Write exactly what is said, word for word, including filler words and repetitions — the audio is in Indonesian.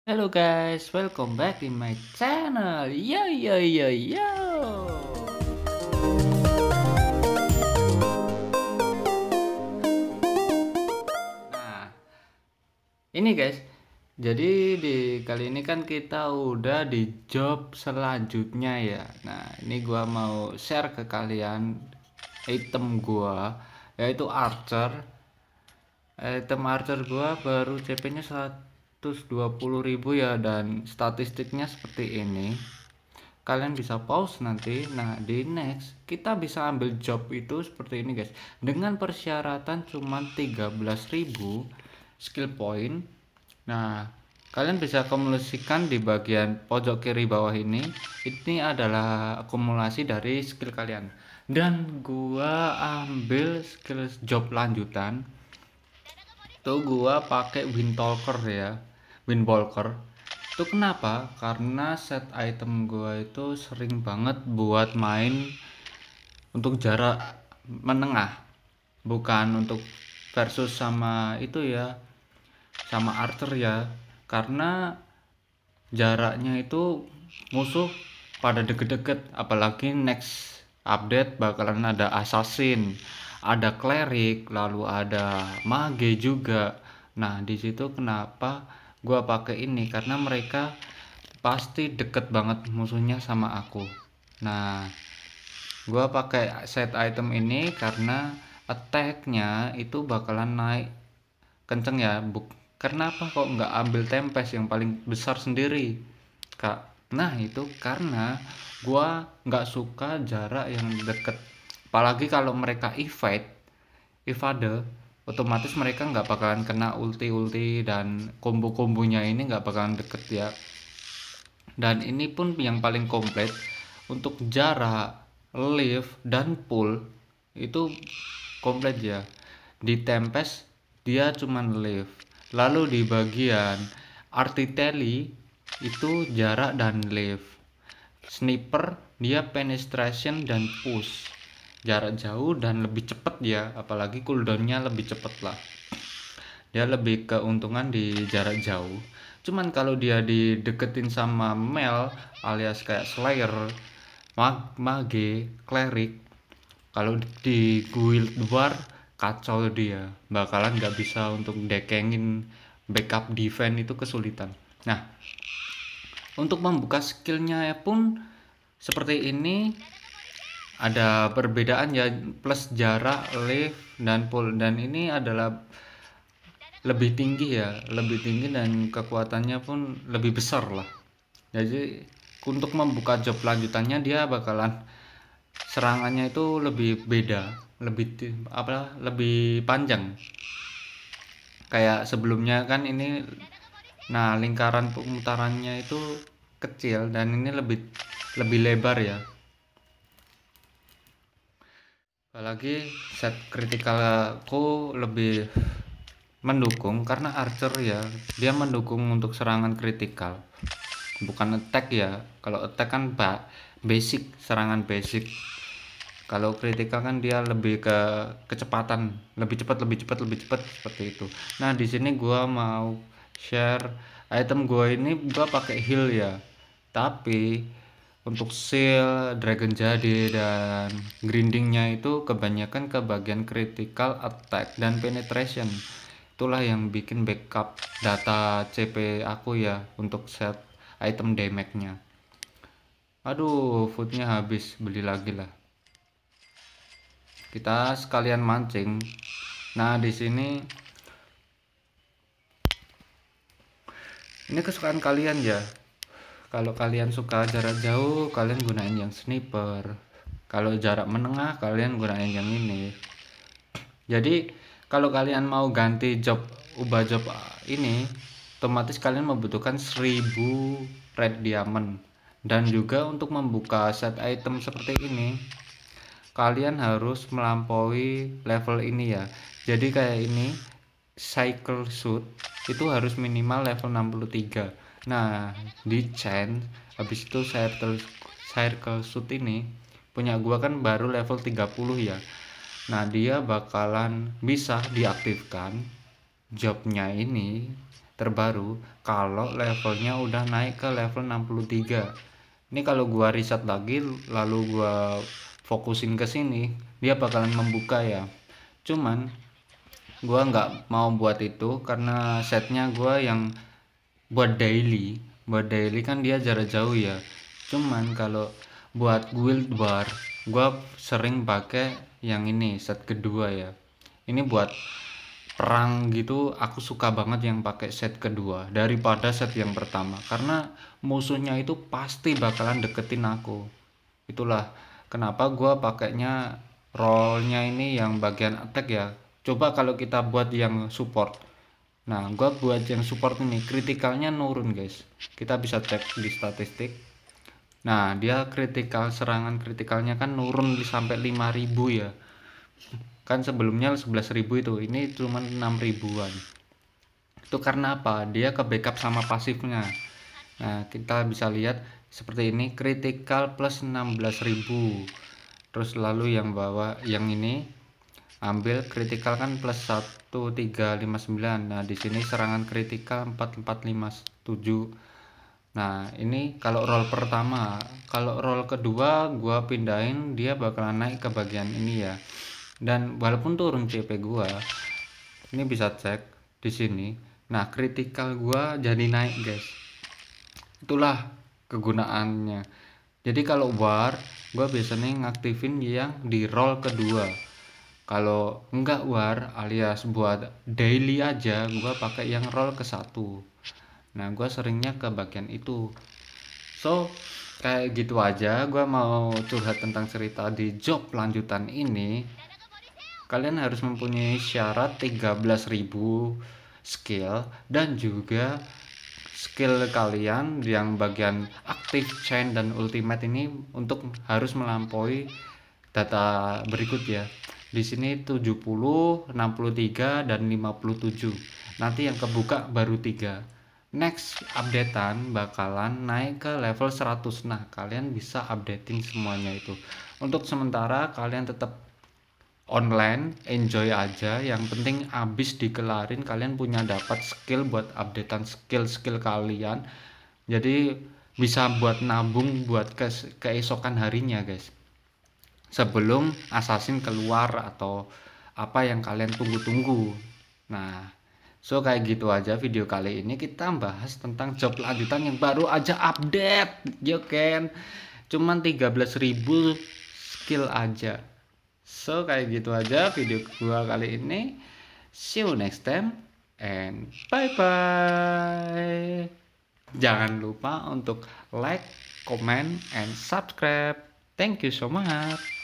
Hello guys, welcome back in my channel. Yo yo yo yo. Nah, ini guys. Jadi di kali ini kan kita udah di job selanjutnya ya. Nah, ini gua mau share ke kalian item gua yaitu Archer. Item Archer gua baru C P-nya seratus dua puluh ribu ya, dan statistiknya seperti ini. Kalian bisa pause nanti. Nah, di next kita bisa ambil job itu seperti ini guys, dengan persyaratan cuma tiga belas ribu skill point. Nah, kalian bisa akumulasikan di bagian pojok kiri bawah ini. Ini adalah akumulasi dari skill kalian, dan gua ambil skill job lanjutan tuh gua pakai Windtalker ya, Windwalker. Itu kenapa? Karena set item gua itu sering banget buat main untuk jarak menengah, bukan untuk versus sama itu ya, sama Archer ya. Karena jaraknya itu musuh pada deket-deket, apalagi next update bakalan ada assassin, ada cleric, lalu ada mage juga. Nah, disitu kenapa gua pakai ini, karena mereka pasti deket banget musuhnya sama aku. Nah, gua pakai set item ini karena attack-nya itu bakalan naik kenceng ya. Buk Kenapa kok nggak ambil tempest yang paling besar sendiri, Kak? Nah, itu karena gua nggak suka jarak yang deket, apalagi kalau mereka evade evade otomatis mereka nggak bakalan kena ulti-ulti, dan combo-kombonya ini nggak bakalan deket ya. Dan ini pun yang paling komplit untuk jarak, live, dan pull itu komplit ya. Di tempest dia cuman live, lalu di bagian artillery itu jarak dan live, sniper dia penetration dan push, jarak jauh dan lebih cepet ya, apalagi cooldownnya lebih cepet lah. Dia lebih keuntungan di jarak jauh. Cuman kalau dia dideketin sama Mel alias kayak Slayer, Mag Mage, Cleric, kalau di guild war kacau, dia bakalan nggak bisa untuk dekengin backup defense, itu kesulitan. Nah, untuk membuka skillnya pun seperti ini, ada perbedaan ya, plus jarak, live, dan pull. Dan ini adalah lebih tinggi ya, lebih tinggi dan kekuatannya pun lebih besar lah. Jadi untuk membuka job lanjutannya dia bakalan serangannya itu lebih beda, lebih apa lebih panjang. Kayak sebelumnya kan ini, nah lingkaran pemutarannya itu kecil, dan ini lebih lebih lebar ya. Apalagi set kritikalku lebih mendukung karena Archer ya, dia mendukung untuk serangan kritikal, bukan attack ya. Kalau attack kan basic, serangan basic. Kalau kritikal kan dia lebih ke kecepatan, lebih cepat, lebih cepat, lebih cepat seperti itu. Nah, di sini gua mau share item gua ini, gua pakai heal ya. Tapi untuk seal, dragon jade, dan grindingnya itu kebanyakan ke bagian critical attack dan penetration. Itulah yang bikin backup data C P aku ya untuk set item damage-nya. Aduh, foodnya habis, beli lagi lah. Kita sekalian mancing. Nah, di sini ini kesukaan kalian ya. Kalau kalian suka jarak jauh, kalian gunain yang sniper. Kalau jarak menengah, kalian gunain yang ini. Jadi kalau kalian mau ganti job, ubah job ini, otomatis kalian membutuhkan seribu red diamond. Dan juga untuk membuka set item seperti ini, kalian harus melampaui level ini ya. Jadi kayak ini cycle suit itu harus minimal level enam puluh tiga. Nah, di chain habis itu cycle cycle suit ini punya gua kan baru level tiga puluh ya. Nah, dia bakalan bisa diaktifkan jobnya ini terbaru kalau levelnya udah naik ke level enam puluh tiga. Ini kalau gua riset lagi lalu gua fokusin ke sini, dia bakalan membuka ya. Cuman gua nggak mau buat itu karena setnya gua yang buat daily. Buat daily kan dia jarak jauh ya. Cuman kalau buat guild war, gua sering pakai yang ini set kedua ya. Ini buat perang gitu, aku suka banget yang pakai set kedua daripada set yang pertama karena musuhnya itu pasti bakalan deketin aku. Itulah kenapa gua pakainya rollnya ini yang bagian attack ya. Coba kalau kita buat yang support. Nah, gua buat yang support ini kritikalnya nurun guys. Kita bisa cek di statistik. Nah, dia kritikal, serangan kritikalnya kan nurun di sampai lima ribu ya. Kan sebelumnya sebelas ribu itu, ini cuma enam ribuan. Itu karena apa? Dia ke backup sama pasifnya. Nah, kita bisa lihat seperti ini, critical plus enam belas ribu. Terus lalu yang bawah yang ini ambil critical kan plus satu tiga lima sembilan. Nah, di sini serangan critical empat empat lima tujuh. Nah, ini kalau roll pertama. Kalau roll kedua gua pindahin, dia bakalan naik ke bagian ini ya. Dan walaupun turun C P gua, ini bisa cek di sini. Nah, critical gua jadi naik guys. Itulah kegunaannya. Jadi kalau war, gua biasanya ngaktifin yang di roll kedua. Kalau enggak war alias buat daily aja, gua pakai yang roll ke satu. Nah, gua seringnya ke bagian itu. So, kayak gitu aja gua mau curhat tentang cerita di job lanjutan ini. Kalian harus mempunyai syarat tiga belas ribu skill dan juga skill kalian yang bagian aktif, chain dan ultimate ini untuk harus melampaui data berikut ya. Di sini tujuh puluh, enam puluh tiga dan lima puluh tujuh. Nanti yang kebuka baru tiga. Next updatean bakalan naik ke level seratus. Nah, kalian bisa updating semuanya itu. Untuk sementara kalian tetap online, enjoy aja. Yang penting abis dikelarin kalian punya dapat skill buat updatean skill-skill kalian. Jadi bisa buat nabung buat ke keesokan harinya guys. Sebelum assassin keluar atau apa yang kalian tunggu-tunggu. Nah, so kayak gitu aja video kali ini kita bahas tentang job lanjutan yang baru aja update. You can cuman tiga belas ribu skill aja. So kayak gitu aja video gua kali ini. See you next time and bye bye. Jangan lupa untuk like, comment, and subscribe. Thank you so much.